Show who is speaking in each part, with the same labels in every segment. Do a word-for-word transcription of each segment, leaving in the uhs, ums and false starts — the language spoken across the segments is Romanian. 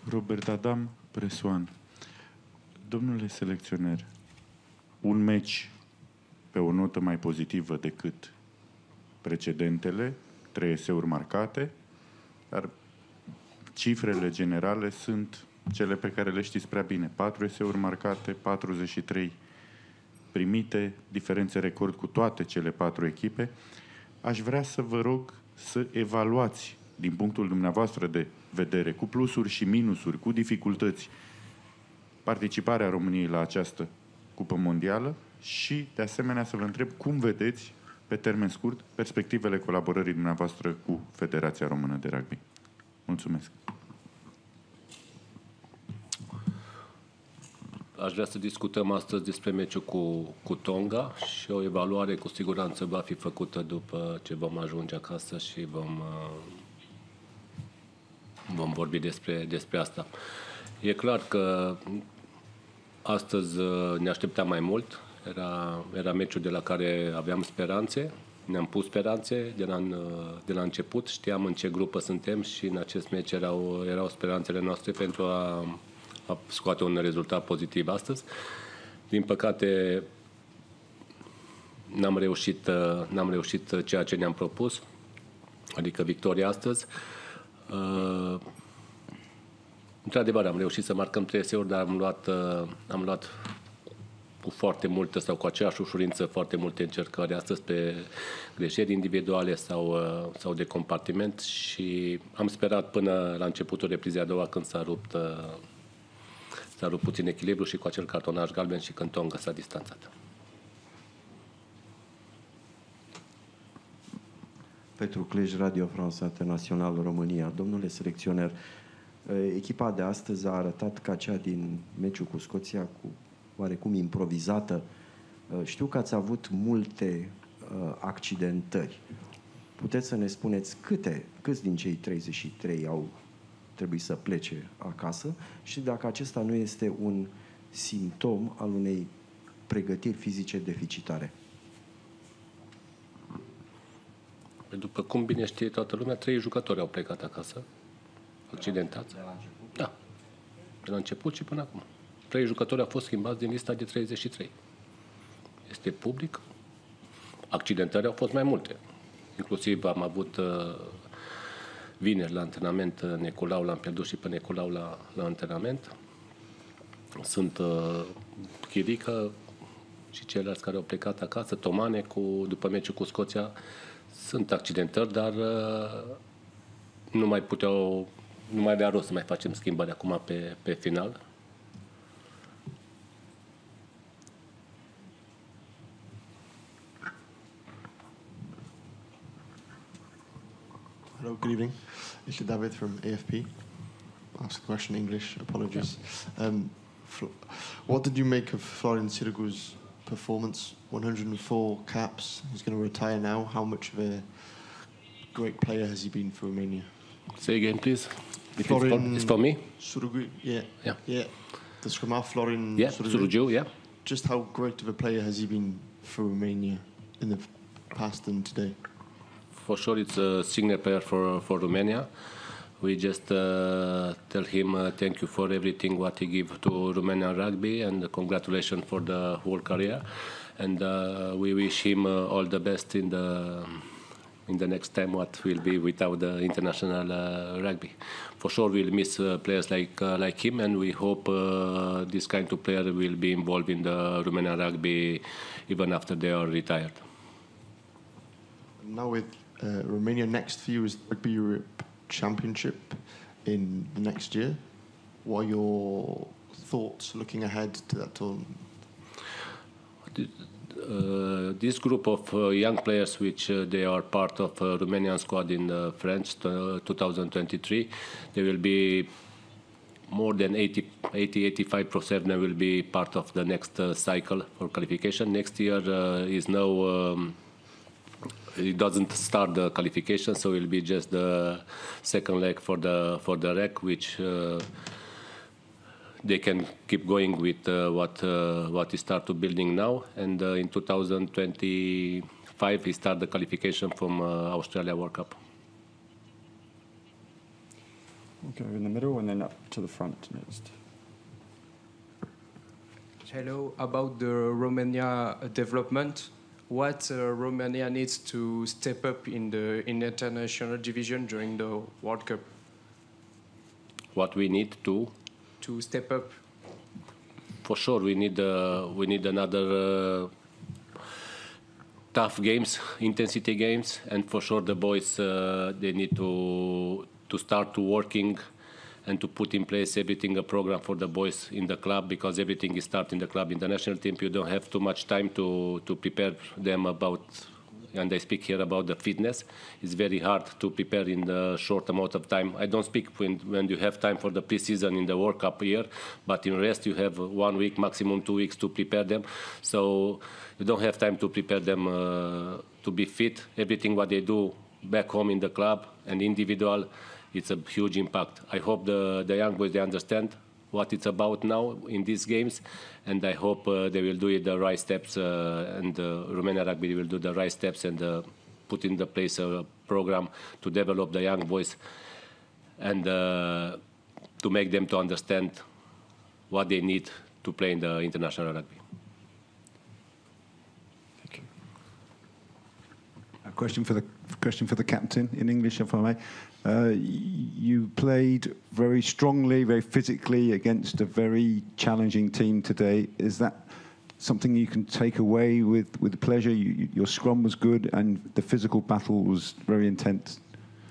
Speaker 1: Robert Adam, Presoan. Domnule selecționer, un meci pe o notă mai pozitivă decât precedentele, trei eseuri marcate, dar cifrele generale sunt cele pe care le știți prea bine. patru eseuri marcate, patruzeci și trei primite, diferențe record cu toate cele patru echipe. Aș vrea să vă rog să evaluați, din punctul dumneavoastră de vedere, cu plusuri și minusuri, cu dificultăți, participarea României la această Cupă Mondială și, de asemenea, să vă întreb cum vedeți, pe termen scurt, perspectivele colaborării dumneavoastră cu Federația Română de Rugby. Mulțumesc!
Speaker 2: Aș vrea să discutăm astăzi despre meciul cu, cu Tonga și o evaluare cu siguranță va fi făcută după ce vom ajunge acasă și vom, vom vorbi despre, despre asta. E clar că astăzi ne așteptam mai mult. Era, era meciul de la care aveam speranțe. Ne-am pus speranțe de la, de la început. Știam în ce grupă suntem și în acest meci erau, erau speranțele noastre pentru a, a scoate un rezultat pozitiv astăzi. Din păcate, n-am reușit, n-am reușit ceea ce ne-am propus, adică victoria astăzi. Uh, într-adevăr, am reușit să marcăm trei eseuri, dar am luat, am luat cu foarte multă sau cu aceeași ușurință foarte multe încercări astăzi pe greșeli individuale sau, sau de compartiment și am sperat până la începutul reprizei a doua când s-a rupt, s-a rupt puțin echilibru și cu acel cartonaj galben și când Tonga s-a distanțat.
Speaker 3: Petru Clej, Radio France International România. Domnule selecționer, echipa de astăzi a arătat ca cea din meciul cu Scoția, cu oarecum improvizată. Știu că ați avut multe accidentări. Puteți să ne spuneți câte, câți din cei treizeci și trei au trebuit să plece acasă și dacă acesta nu este un simptom al unei pregătiri fizice deficitare?
Speaker 2: După cum bine știe toată lumea, trei jucători au plecat acasă, accidentați.
Speaker 3: De la început?
Speaker 2: Da. De la început și până acum. Trei jucători au fost schimbați din lista de treizeci și trei. Este public. Accidentări au fost mai multe. Inclusiv am avut uh, vineri la antrenament uh, Neculau, l-am pierdut și pe Neculau la, la antrenament. Sunt uh, Chirică și ceilalți care au plecat acasă, Tomane, cu, după meciul cu Scoția. Sunt accidentări, dar uh, nu mai puteau, nu mai avea rost să mai facem schimbări acum pe, pe final.
Speaker 4: Hello, good evening. This is David from A F P. I'll ask a question in English, apologies. Um, what did you make of Florin Sirigu's performance? one hundred four caps, he's going to retire now. How much of a great player has he been for Romania?
Speaker 2: Say again, please.
Speaker 4: Florin
Speaker 2: it's, for, it's for me?
Speaker 4: Sirigu, yeah.
Speaker 2: Yeah.
Speaker 4: Yeah. The scrumar Florin
Speaker 2: yeah,
Speaker 4: Sirigu.
Speaker 2: Sirigu, yeah.
Speaker 4: Just how great of a player has he been for Romania in the past and today?
Speaker 2: For sure, it's a senior player for, for Romania. We just uh, tell him uh, thank you for everything what he gave to Romanian rugby and congratulations for the whole career. And uh, we wish him uh, all the best in the in the next time what will be without the international uh, rugby. For sure, we'll miss uh, players like uh, like him, and we hope uh, this kind of player will be involved in the Romanian rugby even after they are retired.
Speaker 4: Now with uh, Romania, next for you is the Rugby Europe Championship in the next year. What are your thoughts looking ahead to that tournament?
Speaker 2: Uh, this group of uh, young players, which uh, they are part of uh, Romanian squad in the French uh, twenty twenty-three, they will be more than eighty, eighty, eighty-five percent will be part of the next uh, cycle for qualification. Next year uh, is no, um, it doesn't start the qualification, so it will be just the second leg for the for the rec, which uh, they can keep going with uh, what uh, what he started building now, and uh, in two thousand twenty-five he start the qualification from uh, Australia World Cup.
Speaker 5: We'll go in the middle and then up to the front next.
Speaker 6: Hello, about the Romania development, what uh, Romania needs to step up in the in international division during the World Cup?
Speaker 2: What we need to,
Speaker 6: To step up.
Speaker 2: for sure, we need uh, we need another uh, tough games, intensity games, and for sure the boys uh, they need to to start to working and to put in place everything, a program for the boys in the club, because everything is start in the club. In the national team, you don't have too much time to to prepare them about. And I speak here about the fitness. It's very hard to prepare in the short amount of time. I don't speak when, when you have time for the pre-season in the World Cup year, but in rest you have one week, maximum two weeks to prepare them. So you don't have time to prepare them uh, to be fit. Everything what they do back home in the club and individual, it's a huge impact. I hope the, the young boys, they understand what it's about now in these games, and I hope uh, they will do it the right steps, uh, and uh, Romania Rugby will do the right steps and uh, put in the place a program to develop the young boys and uh, to make them to understand what they need to play in the international rugby.
Speaker 5: Thank you.
Speaker 7: A question for the question for the captain in English, if I may. Uh, you played very strongly, very physically against a very challenging team today. Is that something you can take away with, with pleasure? You, you, your scrum was good and the physical battle was very intense.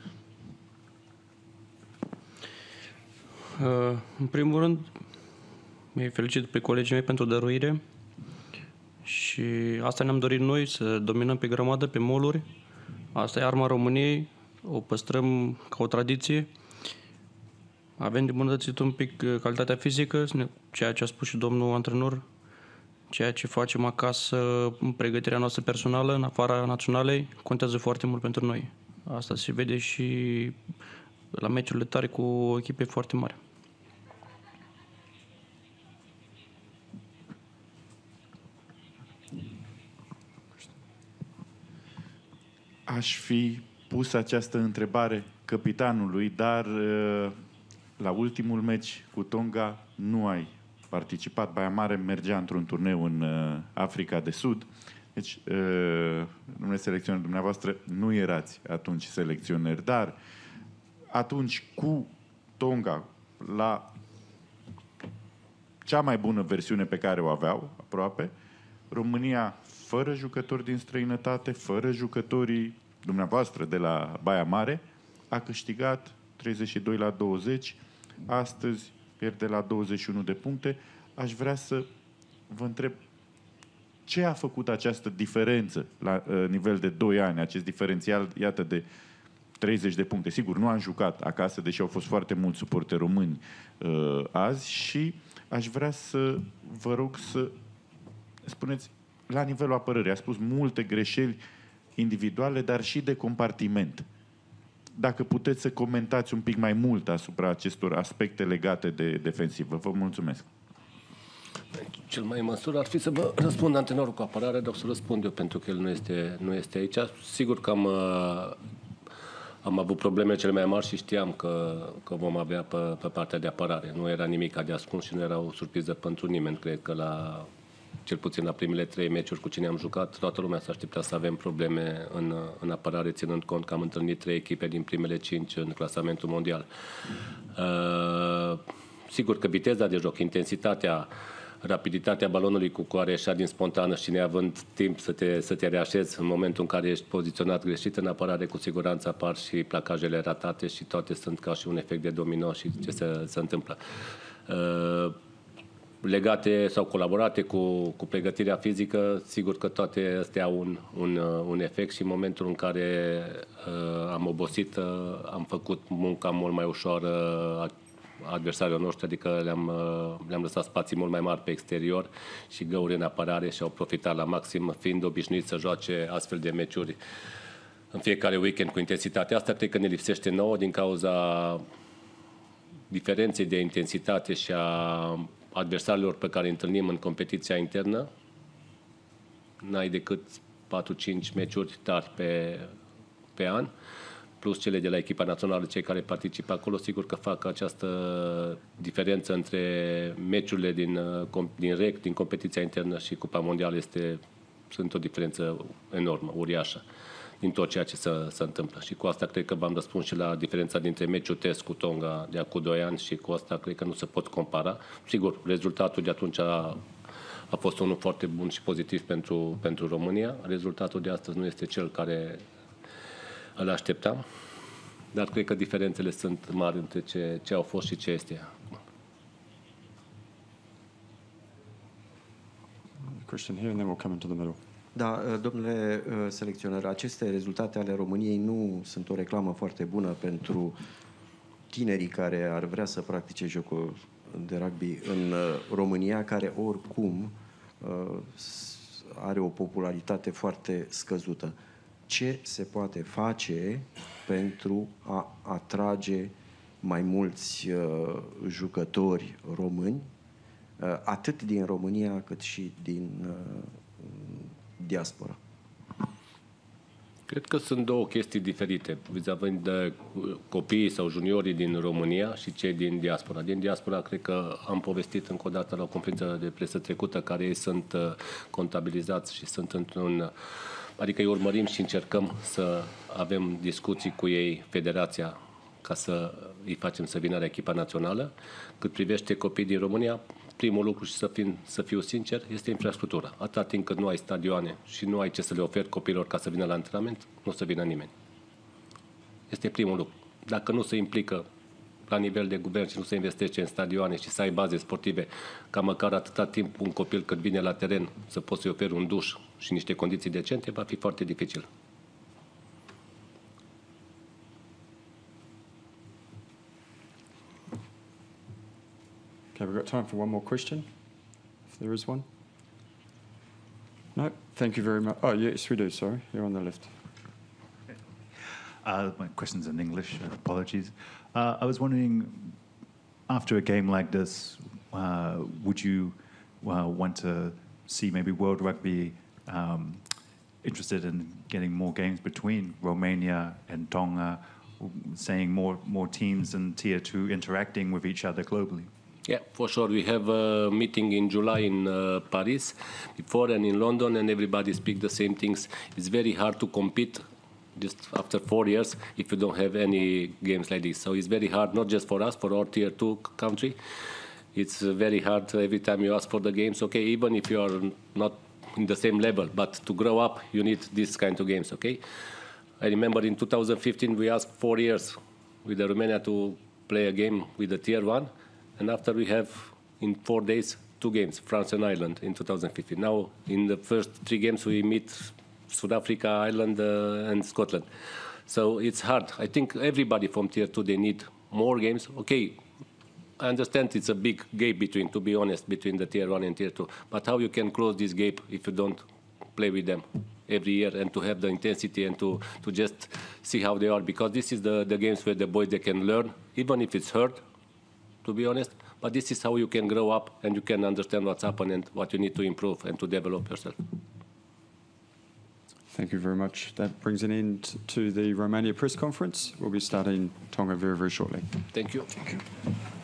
Speaker 8: Uh, în primul rând, îi felicit pe colegii mei pentru dăruire și asta ne-am dorit noi, să dominăm pe grămadă, pe moluri. Asta e arma României, o păstrăm ca o tradiție. Avem de îmbunătățit un pic calitatea fizică, ceea ce a spus și domnul antrenor, ceea ce facem acasă în pregătirea noastră personală, în afara naționalei, contează foarte mult pentru noi. Asta se vede și la meciurile tare cu echipe foarte mari.
Speaker 1: Aș fi pus această întrebare capitanului, dar la ultimul meci cu Tonga nu ai participat. Baia Mare mergea într-un turneu în Africa de Sud. Deci, domnule selecționer, dumneavoastră nu erați atunci selecționeri, dar atunci cu Tonga la cea mai bună versiune pe care o aveau, aproape, România fără jucători din străinătate, fără jucătorii dumneavoastră de la Baia Mare, a câștigat treizeci și doi la douăzeci, astăzi pierde la douăzeci și unu de puncte. Aș vrea să vă întreb ce a făcut această diferență la uh, nivel de doi ani, acest diferențial, iată, de treizeci de puncte. Sigur, nu am jucat acasă, deși au fost foarte mulți suporteri români uh, azi, și aș vrea să vă rog să spuneți la nivelul apărării. A spus multe greșeli individuale, dar și de compartiment. Dacă puteți să comentați un pic mai mult asupra acestor aspecte legate de defensivă. Vă mulțumesc.
Speaker 2: Cel mai în măsură ar fi să vă răspund antrenorul cu apărare, dar o să răspund eu pentru că el nu este, nu este aici. Sigur că am, am avut probleme cele mai mari și știam că, că vom avea pe, pe partea de apărare. Nu era nimic de ascuns și nu era o surpriză pentru nimeni. Cred că la cel puțin la primele trei meciuri cu cine am jucat, toată lumea s-a așteptat să avem probleme în, în apărare, ținând cont că am întâlnit trei echipe din primele cinci în clasamentul mondial. Uh, sigur că viteza de joc, intensitatea, rapiditatea balonului cu care ieșea din spontană și neavând timp să te, să te reașezi în momentul în care ești poziționat greșit în apărare, cu siguranță apar și placajele ratate și toate sunt ca și un efect de domino și ce se, se întâmplă. Uh, legate sau colaborate cu, cu pregătirea fizică, sigur că toate astea au un, un, un efect și în momentul în care uh, am obosit, uh, am făcut munca mult mai ușoară adversarilor noștri, adică le-am, uh, le-am lăsat spații mult mai mari pe exterior și găuri în apărare și au profitat la maxim, fiind obișnuiți să joace astfel de meciuri în fiecare weekend cu intensitatea asta. Cred că ne lipsește nouă din cauza diferenței de intensitate și a adversarilor pe care îi întâlnim în competiția internă. N-ai decât patru cinci meciuri tari pe, pe an. plus cele de la echipa națională, cei care participă acolo, sigur că fac această diferență între meciurile din, din rec, din competiția internă și Cupa Mondială. Este, sunt o diferență enormă, uriașă, din tot ceea ce se, se întâmplă. Și cu asta cred că v-am răspuns și la diferența dintre meciul test cu Tonga de acum doi ani și cu asta cred că nu se pot compara. Sigur, rezultatul de atunci a, a fost unul foarte bun și pozitiv pentru, pentru România. Rezultatul de astăzi nu este cel care îl așteptam, dar cred că diferențele sunt mari între ce, ce au fost și ce este.
Speaker 5: Question here and then we'll come into the middle.
Speaker 3: Da, domnule selecționer, aceste rezultate ale României nu sunt o reclamă foarte bună pentru tinerii care ar vrea să practice jocul de rugby în România, care oricum are o popularitate foarte scăzută. Ce se poate face pentru a atrage mai mulți uh, jucători români, uh, atât din România cât și din uh, diaspora?
Speaker 2: Cred că sunt două chestii diferite vis-a-vis de copiii sau juniorii din România și cei din diaspora. Din diaspora, cred că am povestit încă o dată la o conferință de presă trecută, care ei sunt uh, contabilizați și sunt într-un... Adică îi urmărim și încercăm să avem discuții cu ei, federația, ca să îi facem să vină la echipa națională. Cât privește copiii din România, primul lucru, și să, fim, să fiu sincer, este infrastructura. Atâta timp cât nu ai stadioane și nu ai ce să le oferi copiilor ca să vină la antrenament, nu o să vină nimeni. Este primul lucru. Dacă nu se implică la nivel de guvern și nu se investește în stadioane și să ai baze sportive, ca măcar atâta timp un copil cât vine la teren să poți să-i oferi un duș și niște condiții decente, va fi foarte dificil.
Speaker 5: Okay, we've got time for one more question, if there is one. No? Thank you very much. Oh, yes, we do, sorry. You're on the left.
Speaker 9: Uh, my question's in English, uh, apologies. Uh, I was wondering, after a game like this, uh, would you uh, want to see maybe World Rugby um, interested in getting more games between Romania and Tonga, saying more, more teams in Tier two interacting with each other globally?
Speaker 2: Yeah, for sure. We have a meeting in July in uh, Paris before and in London, and everybody speaks the same things. It's very hard to compete just after four years if you don't have any games like this. So it's very hard, not just for us, for our tier two country. It's very hard every time you ask for the games. Okay, even if you are not in the same level, but to grow up, you need these kind of games, okay? I remember in two thousand fifteen, we asked four years with the Romania to play a game with the tier one, and after we have, in four days, two games, France and Ireland in two thousand fifteen. Now, in the first three games, we meet South Africa, Ireland, uh, and Scotland. So it's hard. I think everybody from tier two, they need more games. Okay, I understand it's a big gap between, to be honest, between the tier one and tier two. But how you can close this gap if you don't play with them every year and to have the intensity and to, to just see how they are? Because this is the, the games where the boys, they can learn, even if it's hard, to be honest. But this is how you can grow up and you can understand what's happened and what you need to improve and to develop yourself.
Speaker 5: Thank you very much. That brings an end to the Romania press conference. We'll be starting Tonga very, very shortly.
Speaker 2: Thank you.
Speaker 5: Thank you.